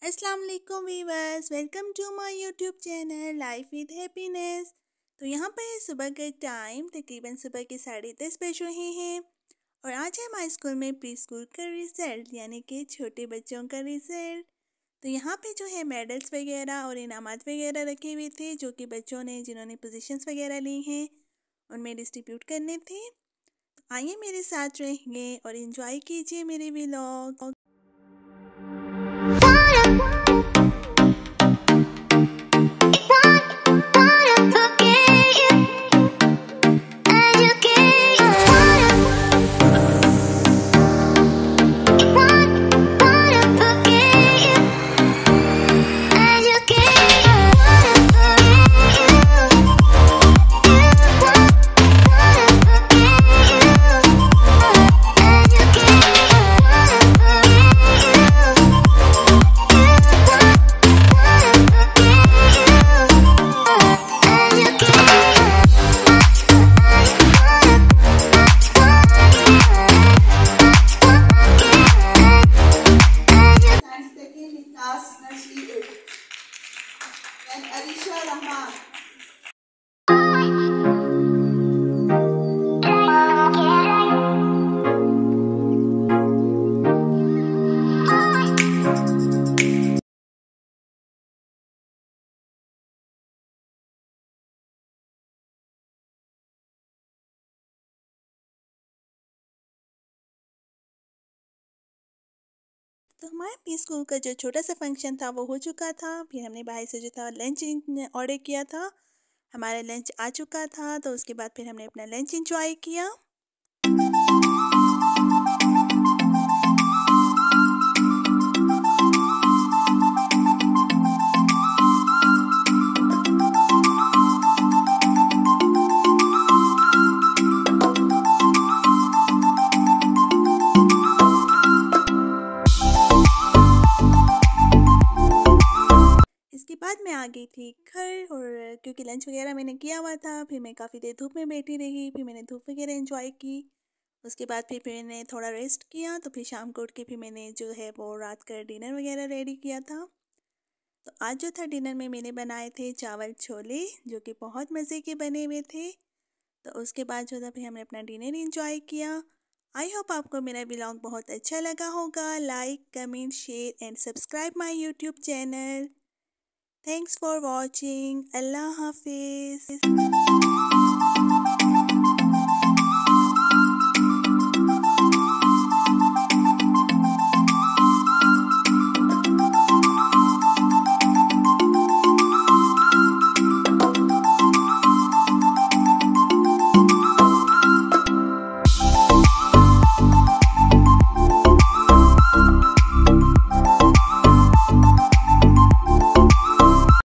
अस्सलाम वालेकुम viewers, welcome to my YouTube channel life with happiness. तो यहाँ पर है सुबह का टाइम, तकरीबन सुबह के 10:30 बज रहे हैं और आज है हमारे स्कूल में प्री स्कूल का रिज़ल्ट, यानी कि छोटे बच्चों का रिज़ल्ट। तो यहाँ पे जो है मेडल्स वगैरह और इनामात वगैरह रखे हुए थे, जो कि बच्चों ने जिन्होंने पोजीशंस वगैरह ली हैं उनमें डिस्ट्रीब्यूट करने थे। तो आइए मेरे साथ रहिए और इन्जॉय कीजिए मेरे व्लॉग। तो हमारे प्री स्कूल का जो छोटा सा फंक्शन था वो हो चुका था। फिर हमने बाहर से जो था लंच ऑर्डर किया था, हमारा लंच आ चुका था। तो उसके बाद फिर हमने अपना लंच एंजॉय किया। इसके बाद मैं आ गई थी घर, और क्योंकि लंच वगैरह मैंने किया हुआ था, फिर मैं काफ़ी देर धूप में बैठी रही। फिर मैंने धूप वगैरह एंजॉय की। उसके बाद फिर मैंने थोड़ा रेस्ट किया। तो फिर शाम को उठ के फिर मैंने जो है वो रात का डिनर वगैरह रेडी किया था। तो आज जो था डिनर में मैंने बनाए थे चावल छोले, जो कि बहुत मज़े के बने हुए थे। तो उसके बाद जो था फिर हमने अपना डिनर एंजॉय किया। आई होप आपको मेरा व्लॉग बहुत अच्छा लगा होगा। Like, comment, share and subscribe my YouTube channel. Thanks for watching. Allah Hafiz.